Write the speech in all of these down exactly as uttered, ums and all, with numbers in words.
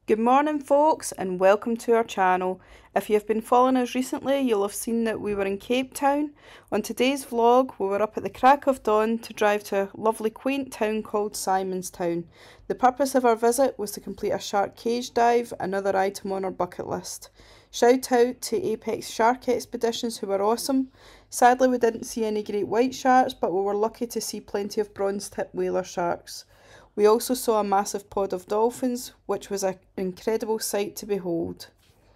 Good morning folks and welcome to our channel. If you have been following us recently, you'll have seen that we were in Cape Town. On today's vlog, we were up at the crack of dawn to drive to a lovely quaint town called Simonstown. The purpose of our visit was to complete a shark cage dive, another item on our bucket list. Shout out to Apex Shark Expeditions who were awesome. Sadly we didn't see any great white sharks, but we were lucky to see plenty of bronze tip whaler sharks. We also saw a massive pod of dolphins, which was an incredible sight to behold.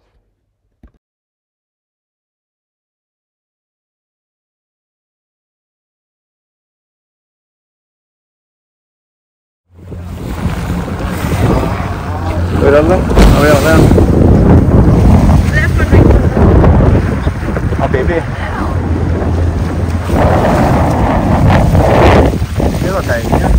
Where are they? Oh, where are they? Oh, baby. The other time, yeah.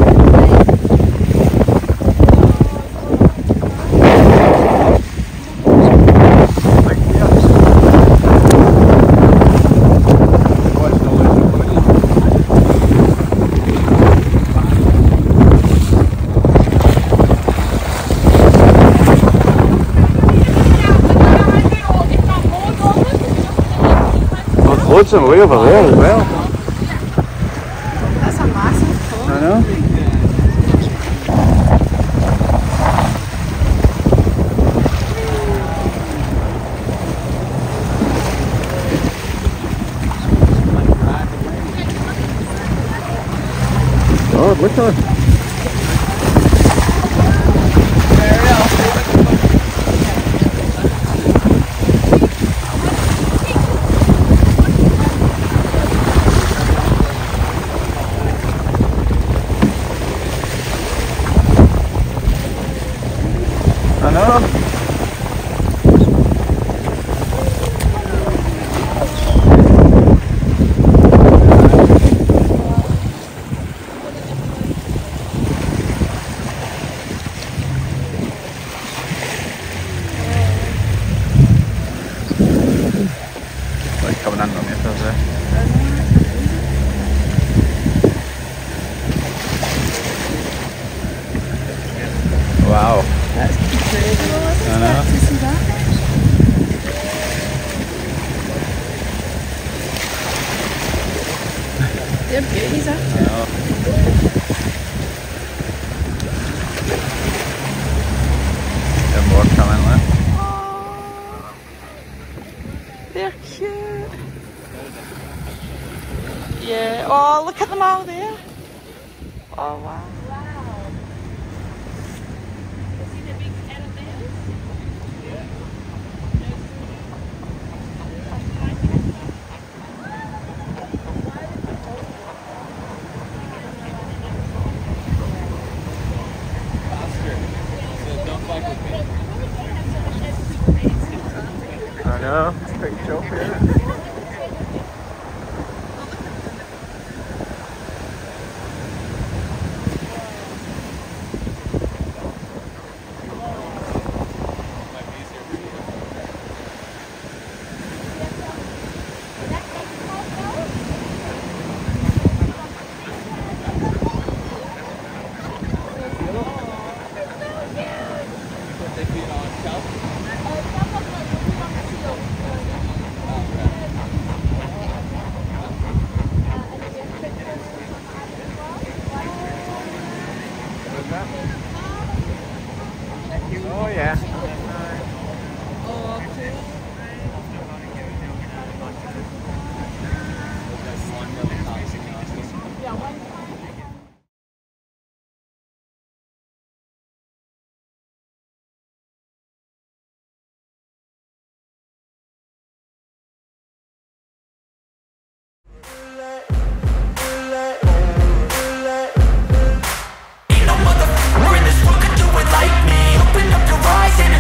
Loads of them way over there as well. That's a massive pond. I know. God, look at it. I know. Like coming in on meters there. Wow. That's incredible, isn't I know. it, to see that? They're beauties, aren't they? I know. There's more coming, look. Oh, they're cute. Yeah. Oh, look at them all there. Oh, wow. I know, it's pretty chill here. Oh yeah. Ain't no motherfucker in this world could do it like me. Open up your eyes and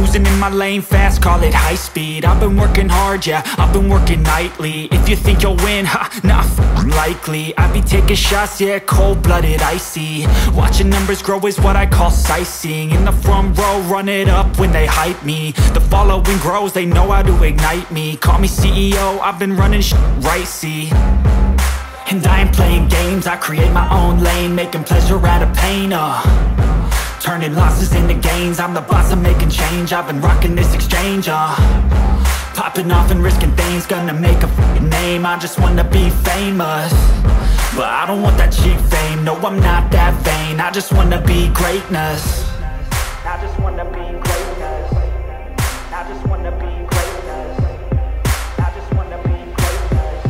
cruising in my lane fast, call it high speed. I've been working hard, yeah, I've been working nightly. If you think you'll win, ha, not f***ing likely. I be taking shots, yeah, cold-blooded, icy. Watching numbers grow is what I call sightseeing. In the front row, run it up when they hype me. The following grows, they know how to ignite me. Call me C E O, I've been running shit right, see. And I ain't playing games, I create my own lane, making pleasure out of pain, uh turning losses into gains, I'm the boss, I'm making change. I've been rocking this exchange, uh popping off and risking things, gonna make a f***ing name. I just wanna be famous, but I don't want that cheap fame. No, I'm not that vain, I just wanna be greatness. I just wanna be greatness. I just wanna be greatness. I just wanna be greatness.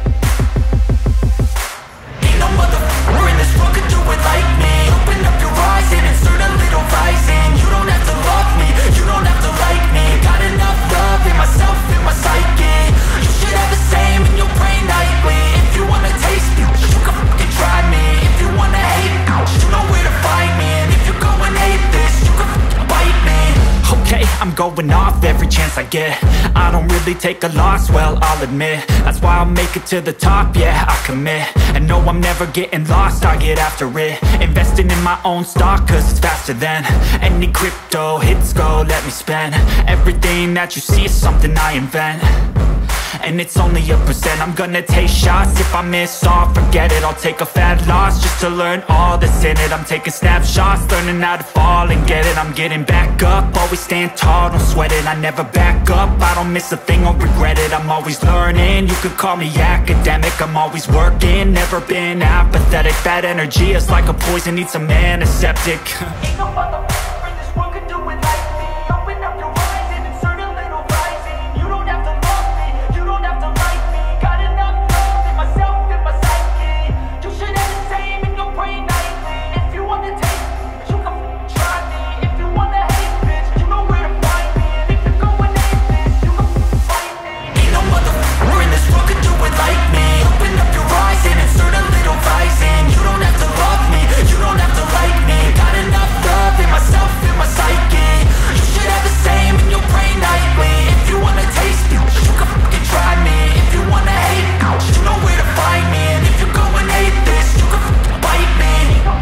Ain't no motherfucker in this world could do it like me. Open up your eyes and insert a little rising. You don't have to love me, you don't have to like me. Got enough love in myself, in my psyche. You should have the same in your brain nightly. If you wanna taste me, you can fucking try me. If you wanna hate me, you know where to find me. And if you go and hate this, you can fucking bite me. Okay, I'm going off every chance I get. I don't really take a loss, well, I'll admit. That's why I'll make it to the top, yeah, I commit. And no, I'm never getting lost, I get after it. Investing in my own stock, cause it's faster than any crypto hits go, let me spend. Everything that you see is something I invent, and it's only a percent. I'm gonna take shots, if I miss all, forget it. I'll take a fat loss just to learn all that's in it. I'm taking snapshots, learning how to fall and get it. I'm getting back up, always stand tall, don't sweat it. I never back up, I don't miss a thing or regret it. I'm always learning, you could call me academic. I'm always working, never been apathetic. That energy is like a poison, needs some antiseptic. Ain't no motherfucker in this world could do it like me. Open up your eyes and insert a little rising. You don't have to love me, you don't have to like me. Got enough love in myself, in my psyche. You should have the same in your brain nightly. If you wanna taste me, you can f***ing try me. If you wanna hate bitch, you know where to find me. And if you go and hate this, you can f***ing fight me. Ain't no motherfucker in this world could do it like me. Open up your eyes and insert a little rising. You don't have to love me, you don't have to like me. Got enough love in myself, in my psyche. You should have the same in your brain nightly. If you wanna taste me, you can fucking try me. If you wanna hate me, you know where to find me. And if you go and hate this, you can fucking bite me.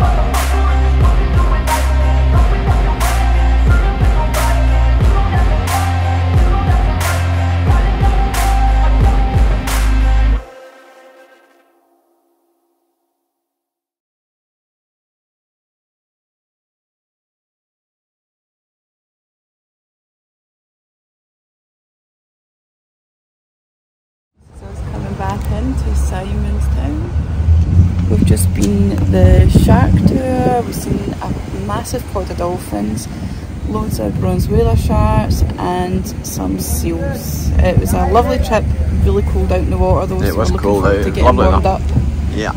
So it's coming back into Simonstown. We've just been the shark tour, we've seen a massive pod of dolphins, loads of bronze whaler sharks and some seals. It was a lovely trip, really cold out in the water though, It so was we're looking cold forward out, to getting lovely warmed enough. up. Yeah.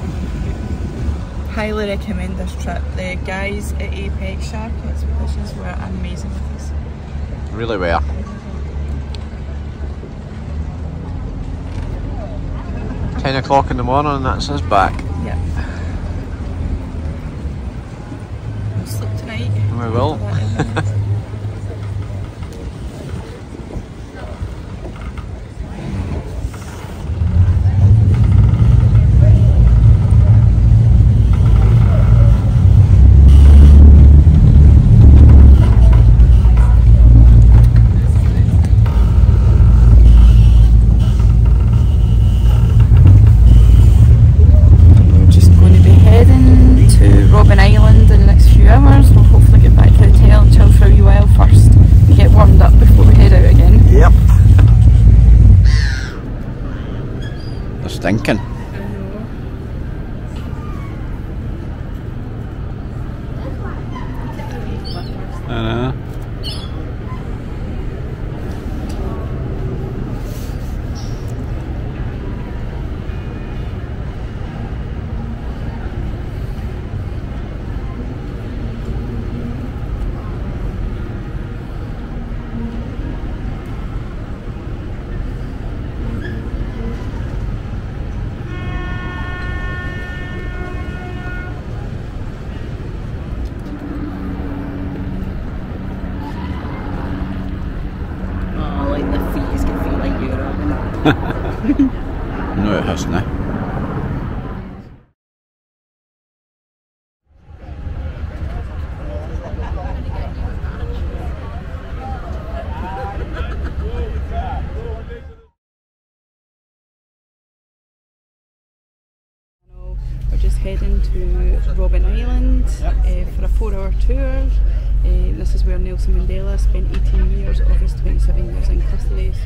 Highly recommend this trip. The guys at Apex Shark Expeditions were amazing with us. Really were. Ten o'clock in the morning and that's us back. Yep. We'll sleep tonight. We will. Robben Island in the next few hours. We'll hopefully get back to the hotel and chill for a wee while first and get warmed up before we head out again. Yep. They're stinking. I know. personally. We're just heading to Robben Island uh, for a four hour tour. Uh, this is where Nelson Mandela spent eighteen years of his twenty-seven years in custody. So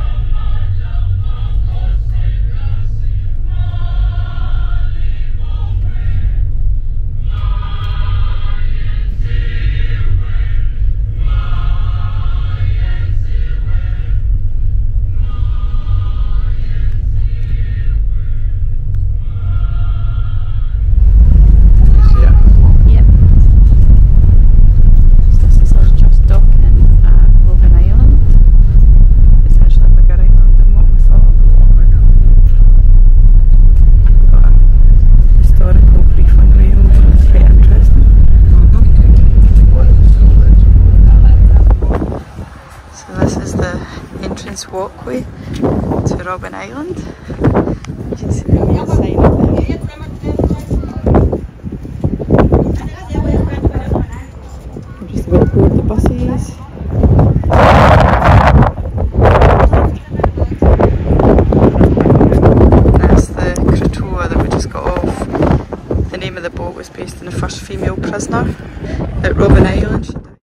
walkway to Robben Island. You can see the main sign of there. We're just about to board the buses. That's the Kratoa that we just got off. The name of the boat was based on the first female prisoner at Robben Island.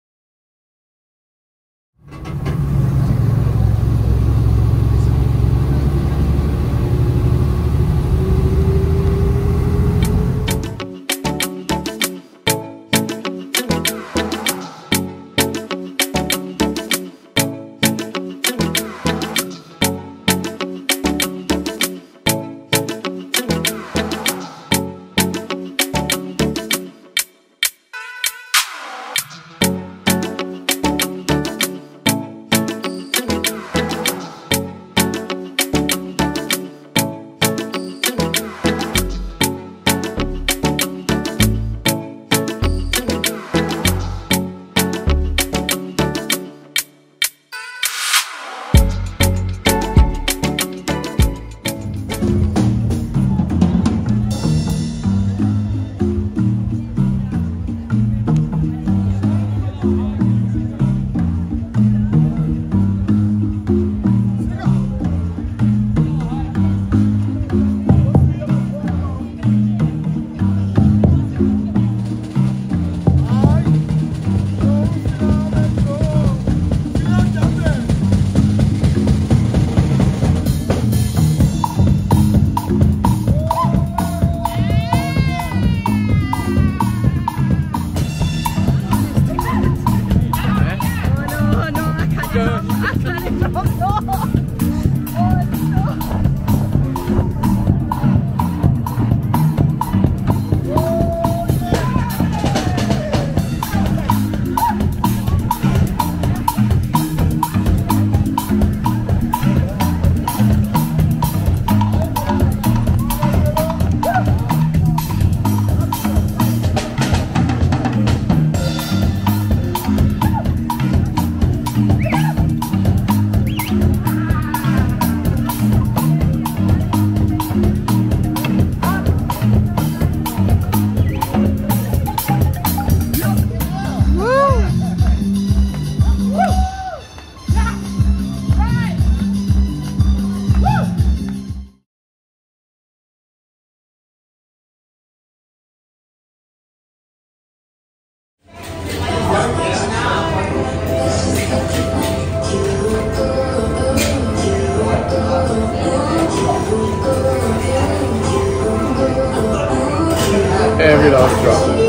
Every dog dropped it.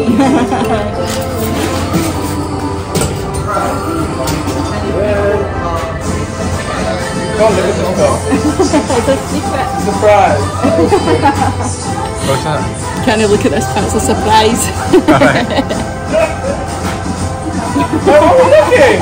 Come on, look at this go. It's a secret. Surprise. What's that? Can you look at this? That's a surprise. Where are we looking?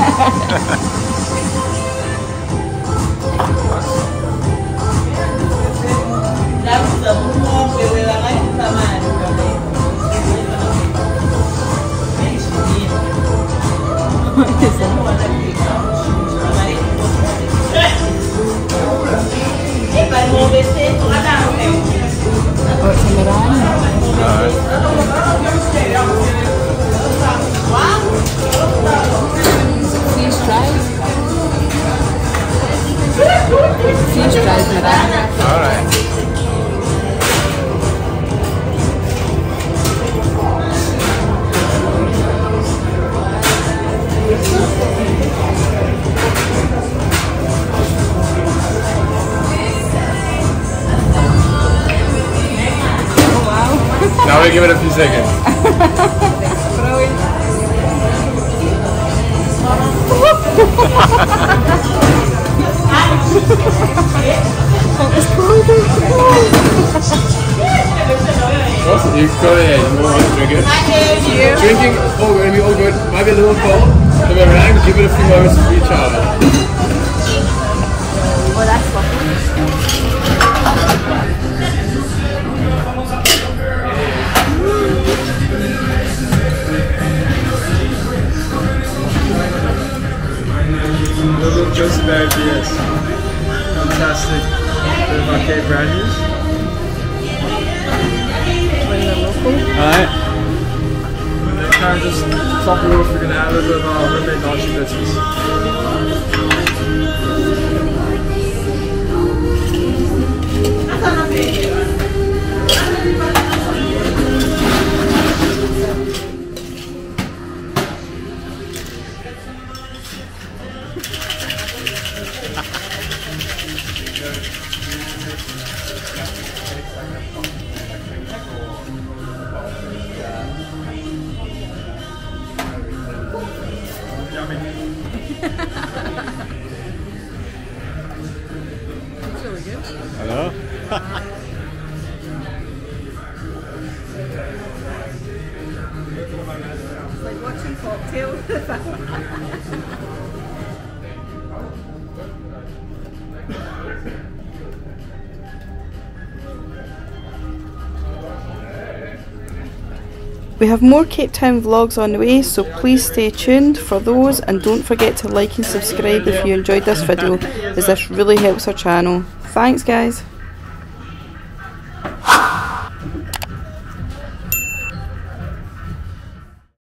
Para moverse, Alright, give it a few seconds. Brilliant. Awesome, you go ahead, you want to drink it? Drinking, all going to be all good. Might be a little cold, so we're around, give it a few moments to recharge. Oh, that's lovely. Little Joseph Barry P S. Fantastic. Bit of arcade brownies. Alright. And then kind of just top it off, we're going to add a little bit of our homemade nacho bitters. That's really good. Hello? It's like watching cocktail. We have more Cape Town vlogs on the way, so please stay tuned for those, and don't forget to like and subscribe if you enjoyed this video, as this really helps our channel. Thanks guys!